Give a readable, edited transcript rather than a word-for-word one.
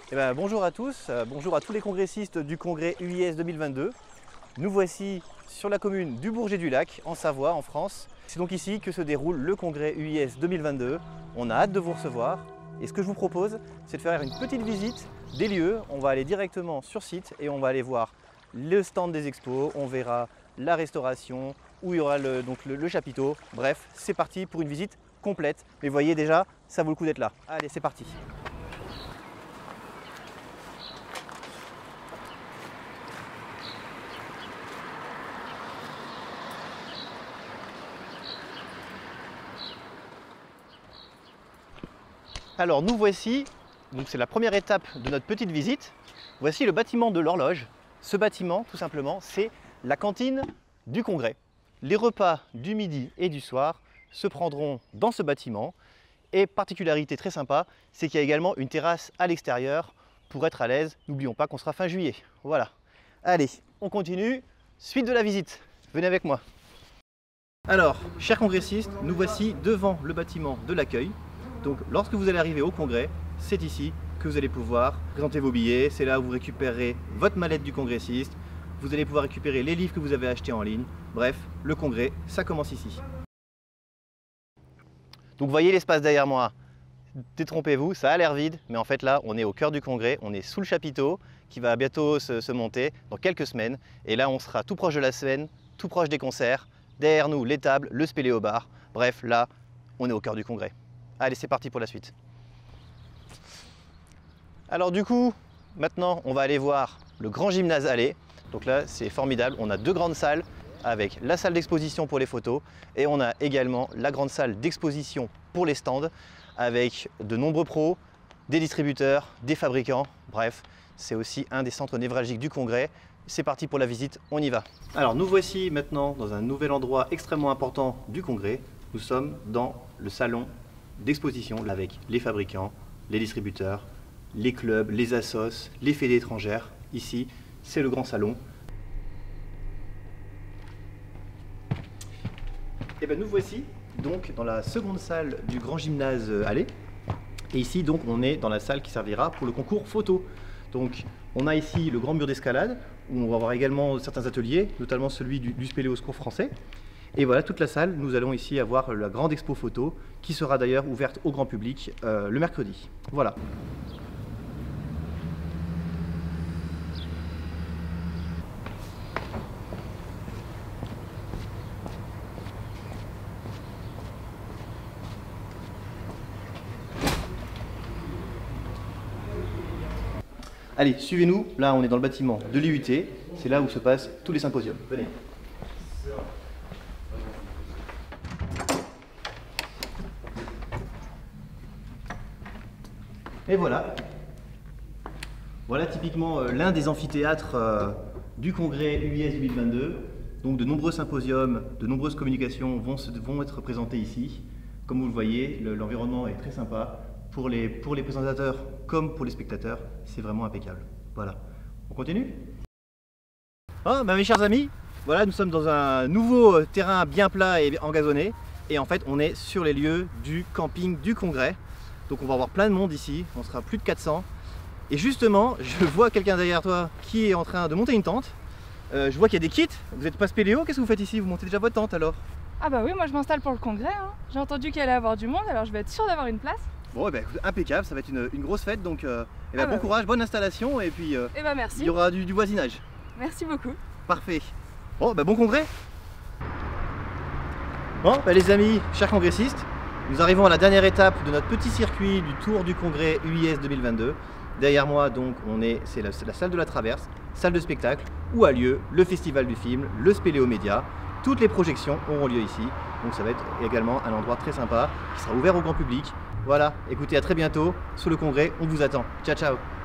Bonjour à tous, bonjour à tous les congressistes du congrès UIS 2022. Nous voici sur la commune du Bourget-du-Lac, en Savoie, en France. C'est donc ici que se déroule le congrès UIS 2022. On a hâte de vous recevoir. Et ce que je vous propose, c'est de faire une petite visite des lieux. On va aller directement sur site et on va aller voir le stand des expos. On verra la restauration, où il y aura le chapiteau. Bref, c'est parti pour une visite complète. Mais voyez déjà, ça vaut le coup d'être là. Allez, c'est parti. Alors nous voici, donc c'est la première étape de notre petite visite. Voici le bâtiment de l'horloge. Ce bâtiment, tout simplement, c'est la cantine du congrès. Les repas du midi et du soir se prendront dans ce bâtiment. Et particularité très sympa, c'est qu'il y a également une terrasse à l'extérieur pour être à l'aise. N'oublions pas qu'on sera fin juillet. Voilà. Allez, on continue. Suite de la visite. Venez avec moi. Alors, chers congressistes, nous voici devant le bâtiment de l'accueil. Donc lorsque vous allez arriver au congrès, c'est ici que vous allez pouvoir présenter vos billets. C'est là où vous récupérez votre mallette du congressiste. Vous allez pouvoir récupérer les livres que vous avez achetés en ligne. Bref, le congrès, ça commence ici. Donc vous voyez l'espace derrière moi. Détrompez-vous, ça a l'air vide, mais en fait là, on est au cœur du congrès. On est sous le chapiteau qui va bientôt se monter dans quelques semaines. Et là, on sera tout proche de la scène, tout proche des concerts. Derrière nous, les tables, le spéléo-bar. Bref, là, on est au cœur du congrès. Allez, c'est parti pour la suite. Alors du coup, maintenant, on va aller voir le grand gymnase Allée. Donc là, c'est formidable. On a deux grandes salles avec la salle d'exposition pour les photos et on a également la grande salle d'exposition pour les stands avec de nombreux pros, des distributeurs, des fabricants. Bref, c'est aussi un des centres névralgiques du congrès. C'est parti pour la visite, on y va. Alors nous voici maintenant dans un nouvel endroit extrêmement important du congrès. Nous sommes dans le salon d'exposition avec les fabricants, les distributeurs, les clubs, les assos, les fédés étrangères. Ici, c'est le grand salon. Et bien nous voici donc dans la seconde salle du grand gymnase Allée. Et ici donc on est dans la salle qui servira pour le concours photo. Donc on a ici le grand mur d'escalade où on va avoir également certains ateliers, notamment celui du spéléo secours français. Et voilà toute la salle, nous allons ici avoir la grande expo photo qui sera d'ailleurs ouverte au grand public le mercredi. Voilà. Allez, suivez-nous, là on est dans le bâtiment de l'IUT, c'est là où se passent tous les symposiums. Venez. Et voilà. Voilà typiquement l'un des amphithéâtres du congrès UIS 2022. Donc de nombreux symposiums, de nombreuses communications vont être présentées ici. Comme vous le voyez, l'environnement est très sympa. Pour les présentateurs comme pour les spectateurs, c'est vraiment impeccable. Voilà. On continue ? Mes chers amis, voilà, nous sommes dans un nouveau terrain bien plat et engazonné. Et en fait, on est sur les lieux du camping du congrès. Donc on va avoir plein de monde ici, on sera plus de 400. Et justement, je vois quelqu'un derrière toi qui est en train de monter une tente. Je vois qu'il y a des kits. Vous n'êtes pas spéléo, qu'est-ce que vous faites ici? Vous montez déjà votre tente alors? Ah bah oui, moi je m'installe pour le congrès. J'ai entendu qu'il allait y avoir du monde, alors je vais être sûre d'avoir une place. Bon, impeccable, ça va être une grosse fête, donc bon courage, bonne installation, et puis merci. Il y aura du voisinage. Merci beaucoup. Parfait. Bon congrès. Les amis, chers congressistes, nous arrivons à la dernière étape de notre petit circuit du tour du congrès UIS 2022. Derrière moi, donc, c'est la salle de la Traverse, salle de spectacle, où a lieu le festival du film, le Spéléo Média. Toutes les projections auront lieu ici, donc ça va être également un endroit très sympa qui sera ouvert au grand public. Voilà, écoutez, à très bientôt sur le congrès, on vous attend. Ciao, ciao.